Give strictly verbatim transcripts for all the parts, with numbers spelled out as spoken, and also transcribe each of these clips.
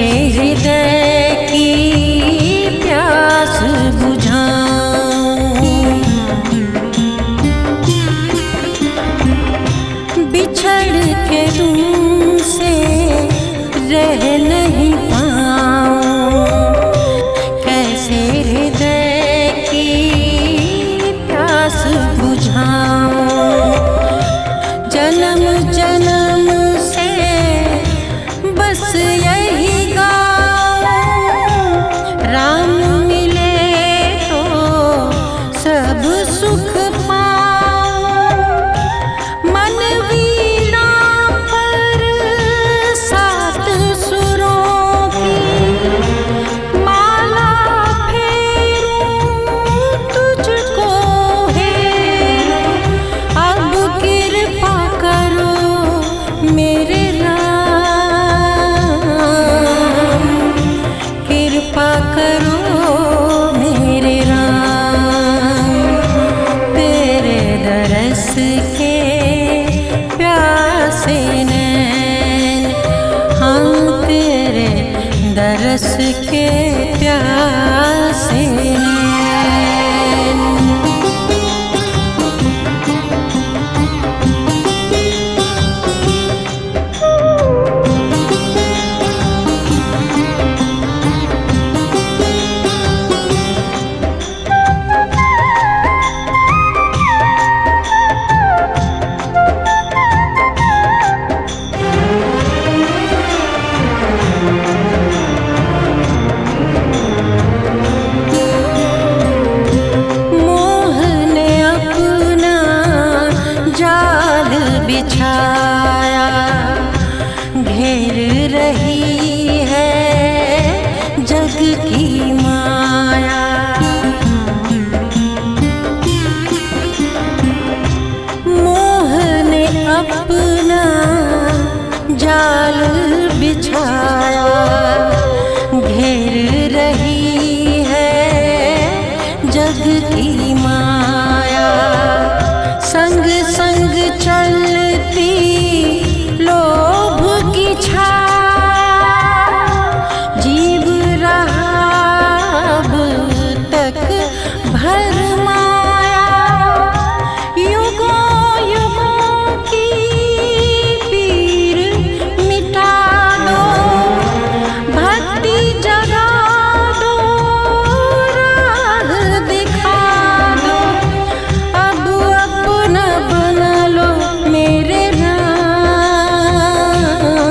कैसे हृदय की प्यास बुझाऊं, बिछड़ के तुमसे रह नहीं पाऊं। कैसे हृदय की प्यास बुझाऊं, जन्म जन्म से बस यही गाऊं, राम मिले तो सब सुख पाऊं। मन वीणा पर सात सुरों की माला फेरूं, तुझको हेरूं। अब कृपा करो मेरे राम, कृपा करो मेरे राम। तेरे दरस के प्यासे नैन, हाँ तेरे दरस के प्यासे नैन। बिछाया घेर रही है जग की माया। मोह ने अपना जाल बिछाया, घेर रही है जग की माया। संग संग चलती लोभ की छाया, जीव रहा अब तक भरमाया। युगों युगों की पीर मिटा दो, भक्ति जगा दो, राह दिखा दो। अब अपना बना लो मेरे राम,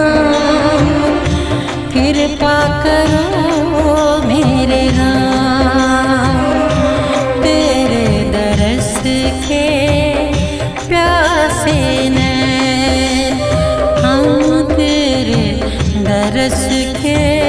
कृपा करो मेरे राम। तेरे दरस के प्यासे नैन, हाँ तेरे दरस के